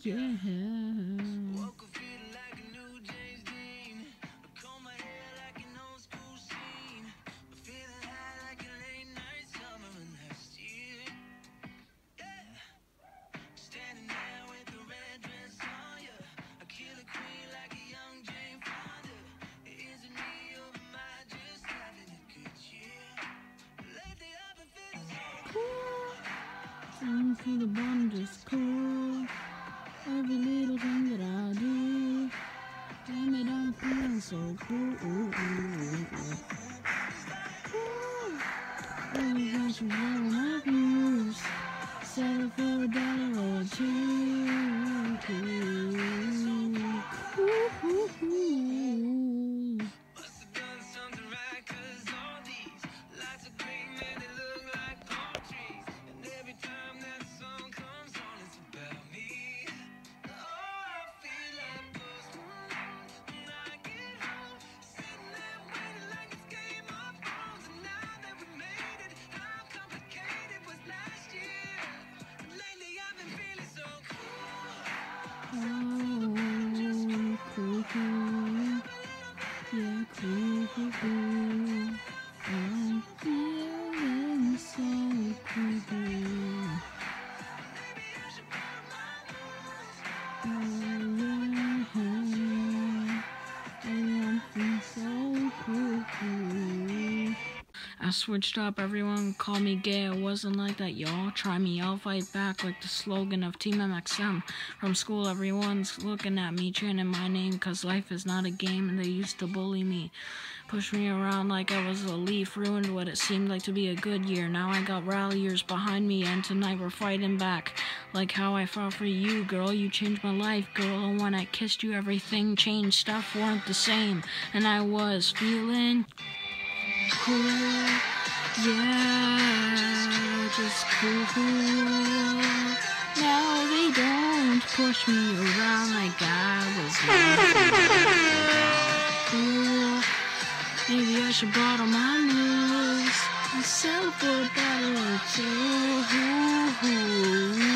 yeah. Time for the bond is cool. Every little thing that I do, damn it, I'm feeling so cool. Every bunch of my views, settle for $1 or $2. Yeah, cool. I'm feeling so cool. I switched up, everyone called me gay, I wasn't like that, y'all. Try me, I'll fight back, like the slogan of Team MXM. From school, everyone's looking at me, chanting my name, cause life is not a game, and they used to bully me. Push me around like I was a leaf, ruined what it seemed like to be a good year. Now I got ralliers behind me, and tonight we're fighting back. Like how I fought for you, girl, you changed my life, girl. And when I kissed you, everything changed, stuff weren't the same. And I was feeling cool, yeah, just cool. Now they don't push me around like I was cool. Maybe I should bottle my nose and sell for $1 or $2.